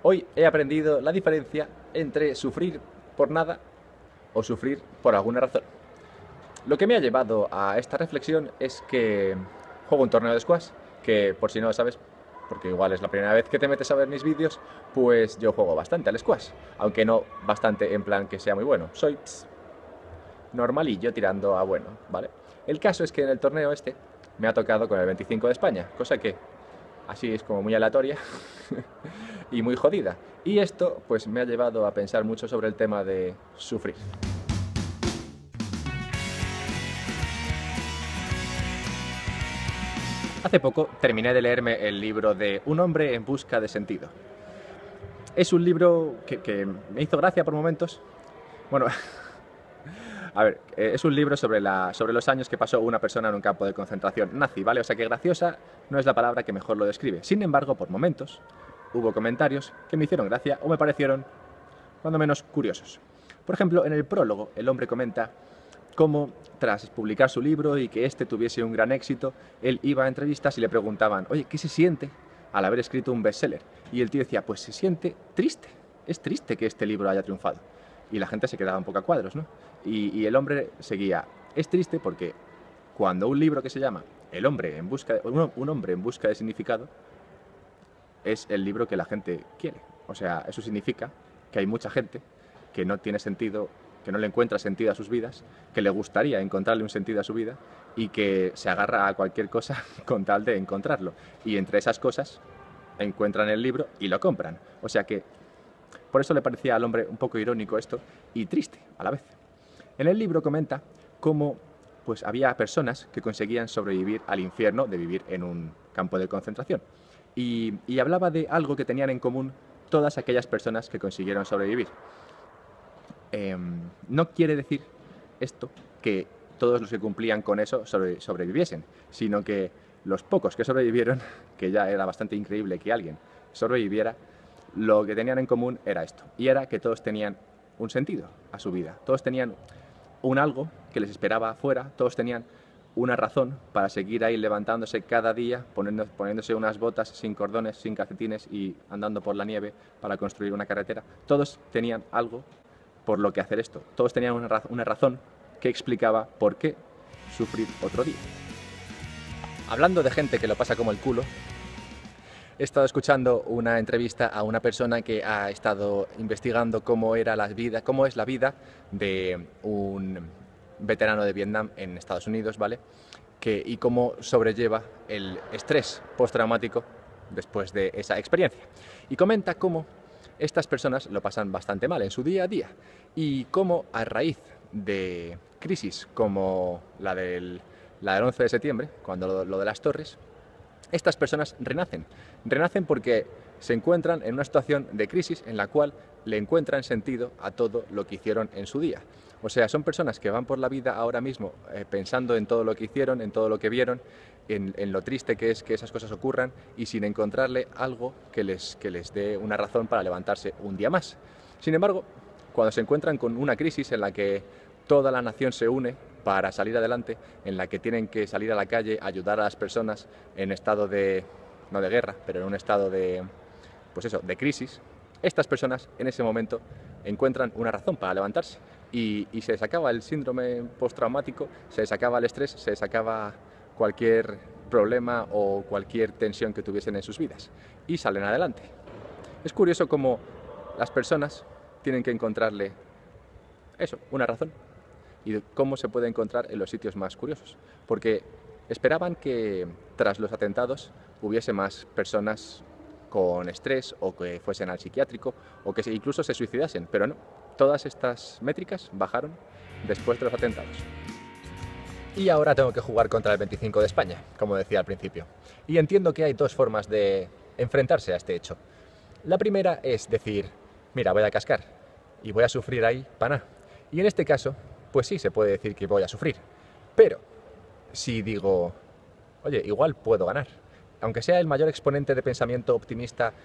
Hoy he aprendido la diferencia entre sufrir por nada o sufrir por alguna razón. Lo que me ha llevado a esta reflexión es que juego un torneo de squash, que por si no lo sabes, porque igual es la primera vez que te metes a ver mis vídeos, pues yo juego bastante al squash, aunque no bastante en plan que sea muy bueno. Soy normalillo tirando a bueno, ¿vale? El caso es que en el torneo este me ha tocado con el 25 de España, cosa que así es como muy aleatoria y muy jodida. Y esto pues me ha llevado a pensar mucho sobre el tema de sufrir. Hace poco terminé de leerme el libro de Un hombre en busca de sentido. Es un libro que me hizo gracia por momentos. Bueno, a ver, es un libro sobre los años que pasó una persona en un campo de concentración nazi, ¿vale? O sea que graciosa no es la palabra que mejor lo describe. Sin embargo, por momentos hubo comentarios que me hicieron gracia o me parecieron, cuando menos, curiosos. Por ejemplo, en el prólogo, el hombre comenta cómo, tras publicar su libro y que este tuviese un gran éxito, él iba a entrevistas y le preguntaban, oye, ¿qué se siente al haber escrito un bestseller? Y el tío decía, pues se siente triste. Es triste que este libro haya triunfado. Y la gente se quedaba un poco a cuadros, ¿no? Y el hombre seguía, es triste porque cuando un libro que se llama un hombre en busca de significado, es el libro que la gente quiere. O sea, eso significa que hay mucha gente que no tiene sentido, que no le encuentra sentido a sus vidas, que le gustaría encontrarle un sentido a su vida y que se agarra a cualquier cosa con tal de encontrarlo. Y entre esas cosas encuentran el libro y lo compran. O sea que por eso le parecía al hombre un poco irónico esto y triste a la vez. En el libro comenta cómo pues, había personas que conseguían sobrevivir al infierno de vivir en un campo de concentración. Y hablaba de algo que tenían en común todas aquellas personas que consiguieron sobrevivir. No quiere decir esto que todos los que cumplían con eso sobreviviesen, sino que los pocos que sobrevivieron, que ya era bastante increíble que alguien sobreviviera, lo que tenían en común era esto, y era que todos tenían un sentido a su vida, todos tenían un algo que les esperaba afuera, todos tenían una razón para seguir ahí levantándose cada día, poniéndose unas botas sin cordones, sin calcetines y andando por la nieve para construir una carretera. Todos tenían algo por lo que hacer esto, todos tenían una razón que explicaba por qué sufrir otro día. Hablando de gente que lo pasa como el culo, he estado escuchando una entrevista a una persona que ha estado investigando cómo es la vida de un veterano de Vietnam en Estados Unidos, ¿vale? Y cómo sobrelleva el estrés postraumático después de esa experiencia. Y comenta cómo estas personas lo pasan bastante mal en su día a día y cómo a raíz de crisis como la del 11 de septiembre, cuando lo de las torres, estas personas renacen porque se encuentran en una situación de crisis en la cual le encuentran sentido a todo lo que hicieron en su día. O sea, son personas que van por la vida ahora mismo pensando en todo lo que hicieron, en todo lo que vieron, en lo triste que es que esas cosas ocurran y sin encontrarle algo que les dé una razón para levantarse un día más. Sin embargo, cuando se encuentran con una crisis en la que toda la nación se une para salir adelante, en la que tienen que salir a la calle, ayudar a las personas en estado de, no de guerra, pero en un estado de, pues eso, de crisis, estas personas en ese momento encuentran una razón para levantarse y se les acaba el síndrome postraumático, se les acaba el estrés, se les acaba cualquier problema o cualquier tensión que tuviesen en sus vidas y salen adelante. Es curioso cómo las personas tienen que encontrarle eso, una razón, y cómo se puede encontrar en los sitios más curiosos, porque esperaban que tras los atentados hubiese más personas con estrés o que fuesen al psiquiátrico o que incluso se suicidasen, pero no, todas estas métricas bajaron después de los atentados. Y ahora tengo que jugar contra el 25 de España, como decía al principio, y entiendo que hay dos formas de enfrentarse a este hecho. La primera es decir, mira, voy a cascar y voy a sufrir ahí para nada. Y en este caso, pues sí, se puede decir que voy a sufrir. Pero si digo, oye, igual puedo ganar, aunque sea el mayor exponente de pensamiento optimista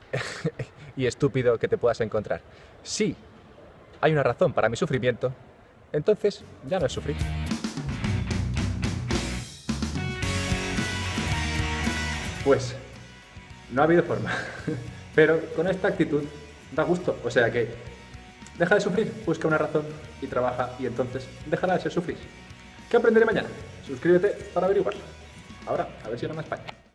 y estúpido que te puedas encontrar, si hay una razón para mi sufrimiento, entonces ya no es sufrir. Pues no ha habido forma. Pero con esta actitud da gusto. O sea que deja de sufrir, busca una razón y trabaja y entonces dejará de ser sufrir. ¿Qué aprenderé mañana? Suscríbete para averiguarlo. Ahora, a ver si gana España.